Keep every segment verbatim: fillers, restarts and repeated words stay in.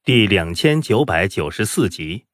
第两千九百九十四集。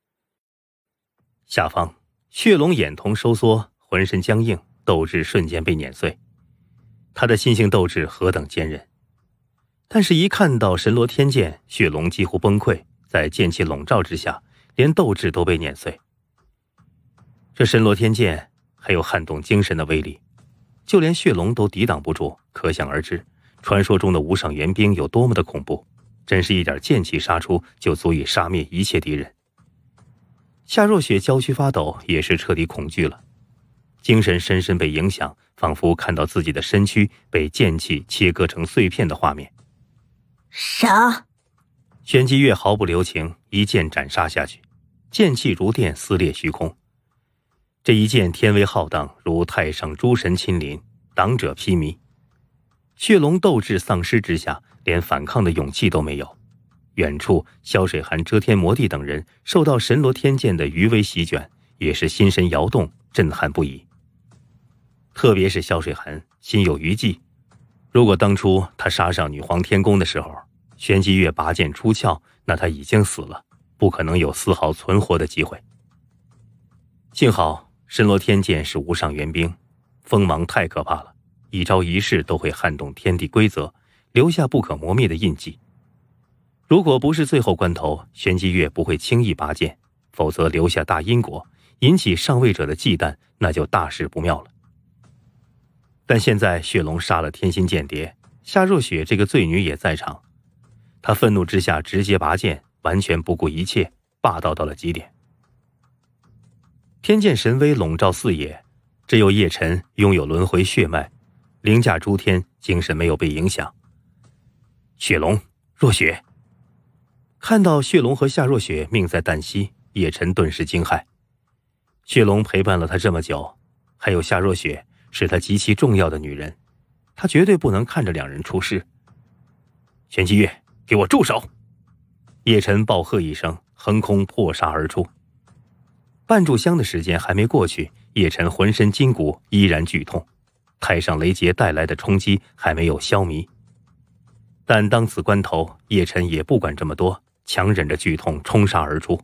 下方，血龙眼瞳收缩，浑身僵硬，斗志瞬间被碾碎。他的心性斗志何等坚韧！但是一看到神罗天剑，血龙几乎崩溃，在剑气笼罩之下，连斗志都被碾碎。这神罗天剑还有撼动精神的威力，就连血龙都抵挡不住，可想而知，传说中的无上元兵有多么的恐怖，真是一点剑气杀出就足以杀灭一切敌人。夏若雪娇躯发抖，也是彻底恐惧了，精神深深被影响，仿佛看到自己的身躯被剑气切割成碎片的画面。 杀！ 玄机月毫不留情，一剑斩杀下去，剑气如电撕裂虚空。这一剑天威浩荡，如太上诸神亲临，挡者披靡。血龙斗志丧失之下，连反抗的勇气都没有。远处萧水寒、遮天魔帝等人受到神罗天剑的余威席卷，也是心神摇动，震撼不已。特别是萧水寒心有余悸，如果当初他杀上女皇天宫的时候，玄机月拔剑出鞘，那他已经死了，不可能有丝毫存活的机会。幸好神罗天剑是无上元兵，锋芒太可怕了，一招一式都会撼动天地规则，留下不可磨灭的印记。如果不是最后关头，玄机月不会轻易拔剑，否则留下大因果，引起上位者的忌惮，那就大事不妙了。但现在血龙杀了天心间谍，夏若雪这个罪女也在场，她愤怒之下直接拔剑，完全不顾一切，霸道到了极点。天剑神威笼罩四野，只有叶晨拥有轮回血脉，凌驾诸天，精神没有被影响。血龙，若雪。看到血龙和夏若雪命在旦夕，叶晨顿时惊骇。血龙陪伴了他这么久，还有夏若雪是他极其重要的女人，他绝对不能看着两人出事。玄机月，给我住手！叶晨暴喝一声，横空破杀而出。半炷香的时间还没过去，叶晨浑身筋骨依然剧痛，太上雷劫带来的冲击还没有消弭。但当此关头，叶晨也不管这么多，强忍着剧痛冲杀而出。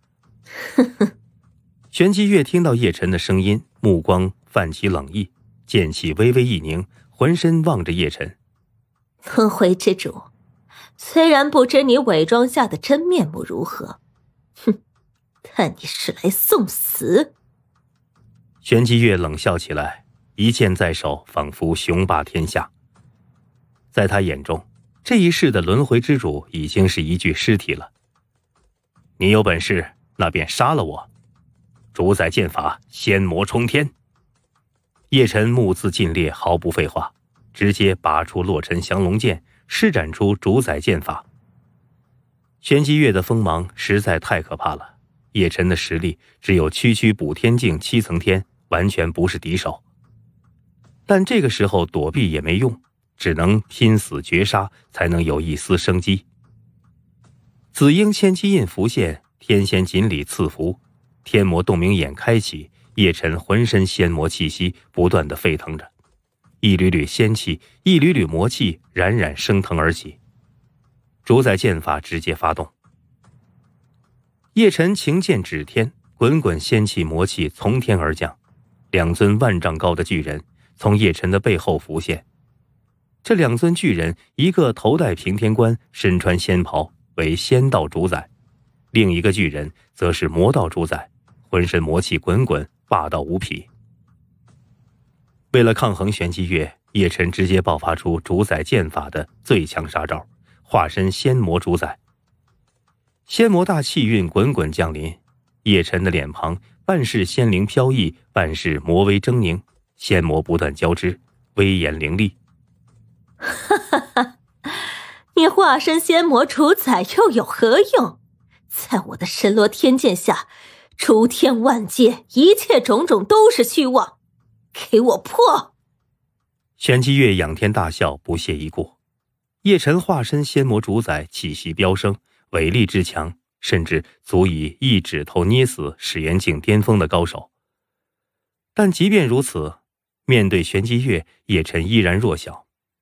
玄机月听到叶晨的声音，目光泛起冷意，剑气微微一凝，浑身望着叶晨。 轮回之主，虽然不知你伪装下的真面目如何，哼，但你是来送死。 玄机月冷笑起来，一剑在手，仿佛雄霸天下。在他眼中，这一世的轮回之主已经是一具尸体了。你有本事，那便杀了我！主宰剑法，仙魔冲天！叶晨目眦尽裂，毫不废话，直接拔出洛尘降龙剑，施展出主宰剑法。玄机月的锋芒实在太可怕了，叶晨的实力只有区区补天境七层天，完全不是敌手。但这个时候躲避也没用，只能拼死绝杀，才能有一丝生机。紫英千机印浮现，天仙锦鲤赐福，天魔洞明眼开启，叶晨浑身仙魔气息不断地沸腾着，一缕缕仙气，一缕缕魔气冉冉升腾而起。主宰剑法直接发动，叶晨擎剑指天，滚滚仙气魔气从天而降，两尊万丈高的巨人从叶晨的背后浮现。这两尊巨人，一个头戴平天冠，身穿仙袍，为仙道主宰；另一个巨人则是魔道主宰，浑身魔气滚滚，霸道无匹。为了抗衡玄机月，叶晨直接爆发出主宰剑法的最强杀招，化身仙魔主宰。仙魔大气运滚滚降临，叶晨的脸庞半是仙灵飘逸，半是魔威狰狞，仙魔不断交织，威严凌厉。 哈哈哈！你化身仙魔主宰又有何用？在我的神罗天剑下，诸天万界一切种种都是虚妄，给我破！ 玄机月仰天大笑，不屑一顾。叶晨化身仙魔主宰，气息飙升，伟力之强，甚至足以一指头捏死始元境巅峰的高手。但即便如此，面对玄机月，叶晨依然弱小。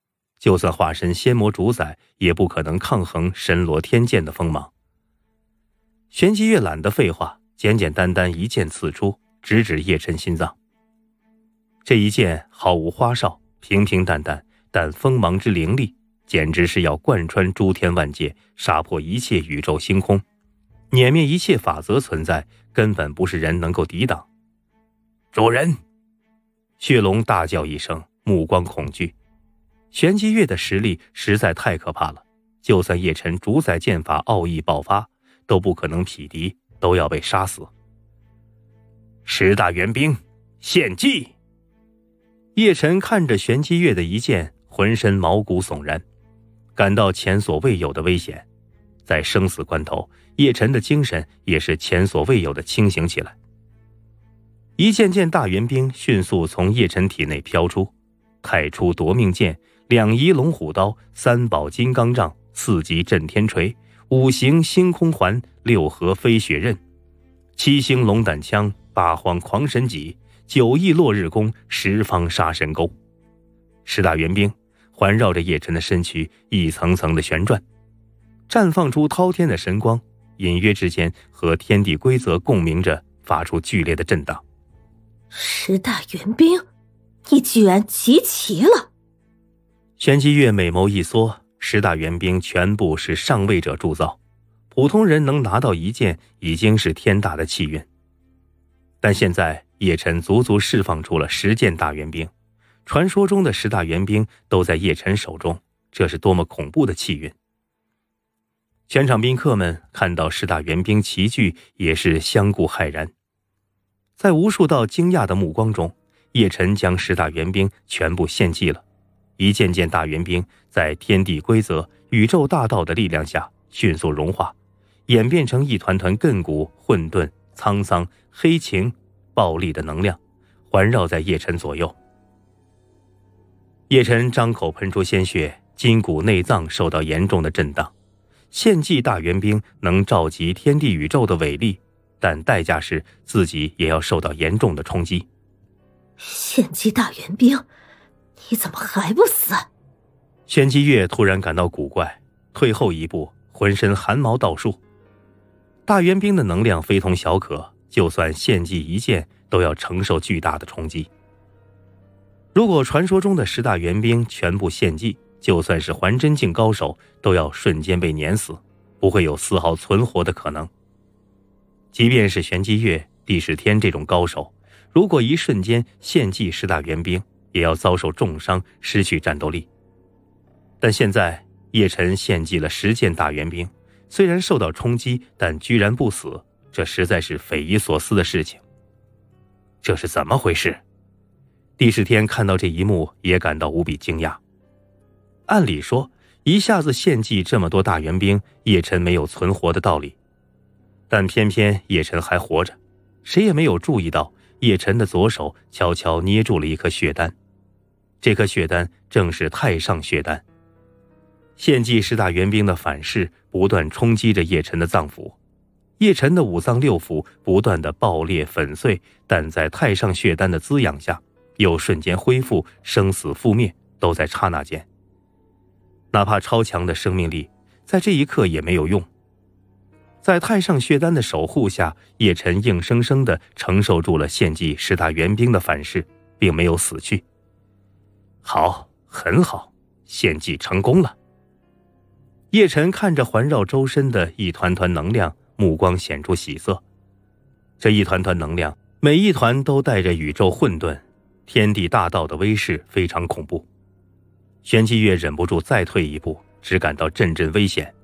就算化身仙魔主宰，也不可能抗衡神罗天剑的锋芒。玄机月懒得废话，简简单单一剑刺出，直指叶晨心脏。这一剑毫无花哨，平平淡淡，但锋芒之凌厉，简直是要贯穿诸天万界，杀破一切宇宙星空，碾灭一切法则存在，根本不是人能够抵挡。主人！血龙大叫一声，目光恐惧。玄机月的实力实在太可怕了，就算叶晨主宰剑法奥义爆发，都不可能匹敌，都要被杀死。十大元兵，献祭！叶晨看着玄机月的一剑，浑身毛骨悚然，感到前所未有的危险。在生死关头，叶晨的精神也是前所未有的清醒起来。一件件大元兵迅速从叶晨体内飘出，太初夺命剑、两仪龙虎刀、三宝金刚杖、四级震天锤、五行星空环、六合飞雪刃、七星龙胆枪、八荒狂神戟、九翼落日弓、十方杀神钩。十大元兵环绕着叶晨的身躯一层层的旋转，绽放出滔天的神光，隐约之间和天地规则共鸣着，发出剧烈的震荡。 十大元兵，你居然集齐了！ 玄机月美眸一缩，十大元兵全部是上位者铸造，普通人能拿到一件已经是天大的气运。但现在叶晨足足释放出了十件大元兵，传说中的十大元兵都在叶晨手中，这是多么恐怖的气运！全场宾客们看到十大元兵齐聚，也是相顾骇然。在无数道惊讶的目光中，叶晨将十大元兵全部献祭了。一件件大元兵在天地规则、宇宙大道的力量下迅速融化，演变成一团团亘古、混沌、沧桑、黑情、暴力的能量，环绕在叶晨左右。叶晨张口喷出鲜血，筋骨内脏受到严重的震荡。献祭大元兵能召集天地宇宙的伟力，但代价是自己也要受到严重的冲击。 献祭大元兵，你怎么还不死？ 玄机月突然感到古怪，退后一步，浑身汗毛倒竖。大元兵的能量非同小可，就算献祭一剑，都要承受巨大的冲击。如果传说中的十大元兵全部献祭，就算是还真境高手，都要瞬间被碾死，不会有丝毫存活的可能。即便是玄机月、帝释天这种高手，如果一瞬间献祭十大元兵，也要遭受重伤，失去战斗力。但现在叶晨献祭了十件大元兵，虽然受到冲击，但居然不死，这实在是匪夷所思的事情。这是怎么回事？帝释天看到这一幕也感到无比惊讶。按理说，一下子献祭这么多大元兵，叶晨没有存活的道理，但偏偏叶晨还活着。谁也没有注意到叶晨的左手悄悄捏住了一颗血丹，这颗血丹正是太上血丹。献祭十大元兵的反噬不断冲击着叶晨的脏腑，叶晨的五脏六腑不断的爆裂粉碎，但在太上血丹的滋养下，又瞬间恢复，生死覆灭都在刹那间。哪怕超强的生命力，在这一刻也没有用。在太上血丹的守护下，叶晨硬生生地承受住了献祭十大元兵的反噬，并没有死去。好，很好，献祭成功了。叶晨看着环绕周身的一团团能量，目光显出喜色。这一团团能量，每一团都带着宇宙混沌、天地大道的威势，非常恐怖。玄机月忍不住再退一步，只感到阵阵危险。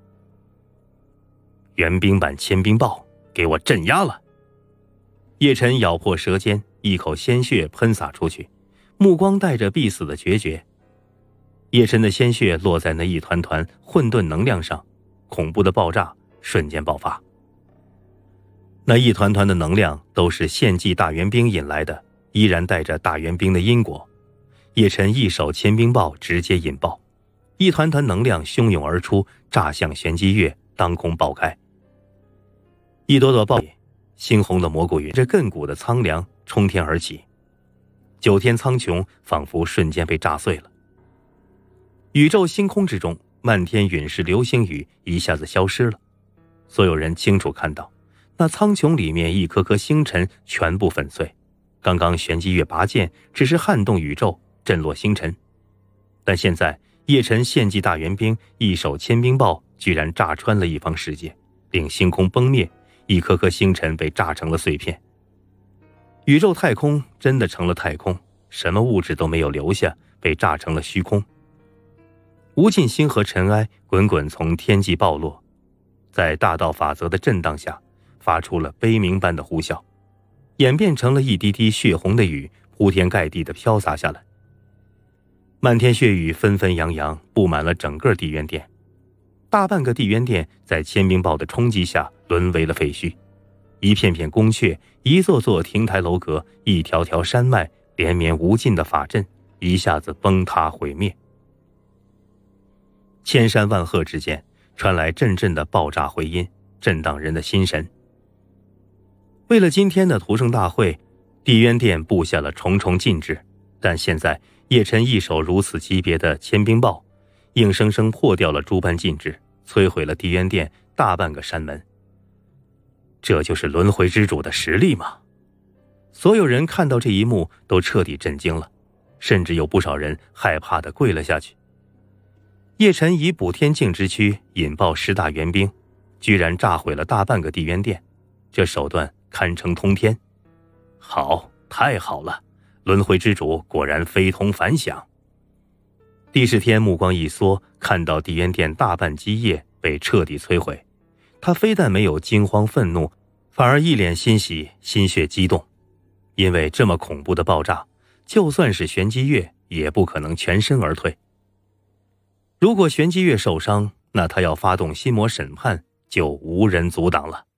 元兵版千兵豹，给我镇压了！叶晨咬破舌尖，一口鲜血喷洒出去，目光带着必死的决绝。叶晨的鲜血落在那一团团混沌能量上，恐怖的爆炸瞬间爆发。那一团团的能量都是献祭大元兵引来的，依然带着大元兵的因果。叶晨一手千兵豹直接引爆，一团团能量汹涌而出，炸向玄机月，当空爆开。一朵朵爆叶，猩红的蘑菇云，这亘古的苍凉冲天而起，九天苍穹仿佛瞬间被炸碎了。 宇宙星空之中，漫天陨石流星雨一下子消失了。所有人清楚看到，那苍穹里面一颗颗星辰全部粉碎。刚刚玄机月拔剑只是撼动宇宙，震落星辰，但现在叶辰献祭大援兵，一手千冰豹居然炸穿了一方世界，令星空崩灭，一颗颗星辰被炸成了碎片。宇宙太空真的成了太空，什么物质都没有留下，被炸成了虚空。无尽星河尘埃滚滚从天际暴落，在大道法则的震荡下，发出了悲鸣般的呼啸，演变成了一滴滴血红的雨，铺天盖地地飘洒下来。漫天血雨纷纷扬扬，布满了整个地渊殿。大半个地渊殿在千冰豹的冲击下沦为了废墟，一片片宫阙，一座座亭台楼阁，一条条山脉，连绵无尽的法阵一下子崩塌毁灭。千山万壑之间传来阵阵的爆炸回音，震荡人的心神。为了今天的屠圣大会，地渊殿布下了重重禁制，但现在叶辰一手如此级别的千冰豹，硬生生破掉了诸般禁制，摧毁了地渊殿大半个山门。这就是轮回之主的实力吗？所有人看到这一幕都彻底震惊了，甚至有不少人害怕地跪了下去。叶辰以补天境之躯引爆十大援兵，居然炸毁了大半个地渊殿，这手段堪称通天。好，太好了，轮回之主果然非同凡响。帝释天目光一缩，看到地渊殿大半基业被彻底摧毁，他非但没有惊慌愤怒，反而一脸欣喜，心血激动。因为这么恐怖的爆炸，就算是玄机月也不可能全身而退。如果玄机月受伤，那他要发动心魔审判就无人阻挡了。